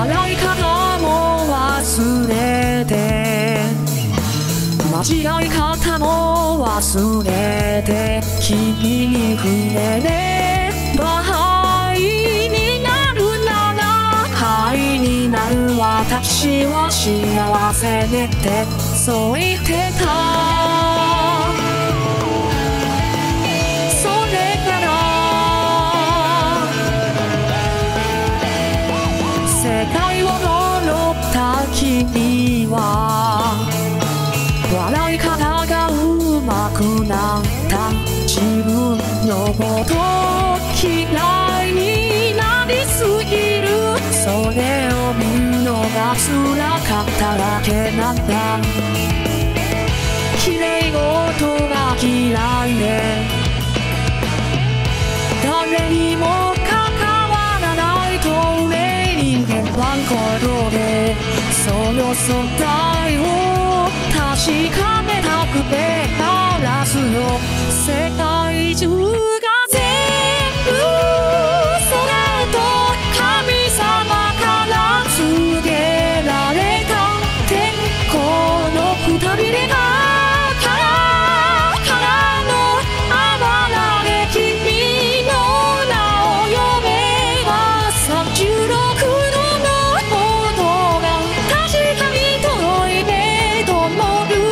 笑い方も忘れて間違い方も忘れて君に触れれば灰になるなら灰になる私は幸せねってそう言ってたそれから世界を呪った君は笑い方が上手くなった自分のこと嫌いになりすぎるそれを見るのが辛かっただけなんだ綺麗事が嫌いで誰にも関わらない透明人間はことでその存在を確かめたくて鳴らすよ世界中が全部それと神様から告げられたってこのくたびれがからのあばらで君の名を呼べば36度の音が確かに届いてと思う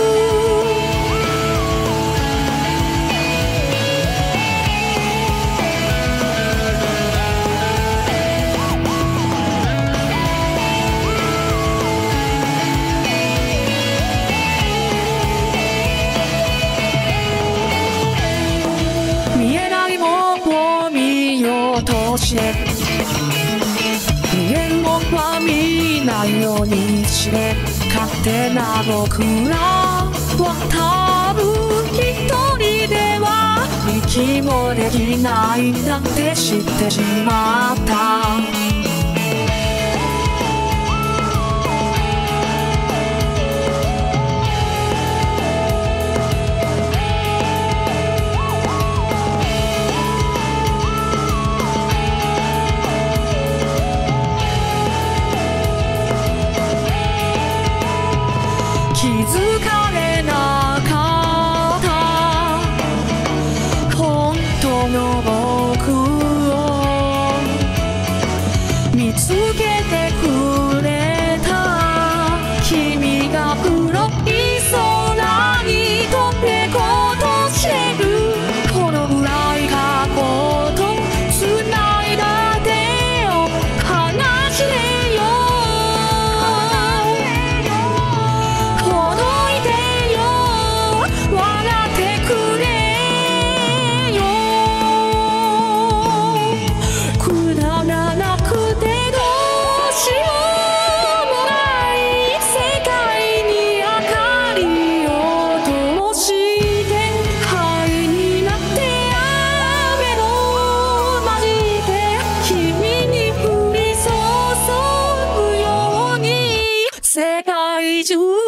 見えないものを見ようとして見えるものは見ないようにして勝手な僕らは多分一人では息もできないなんて知ってしまった気づかれなかった本当の僕を見つけてくれた君が黒い空に飛べこうとしてるこのぐらい過去と繋いだ手を離してよ世界中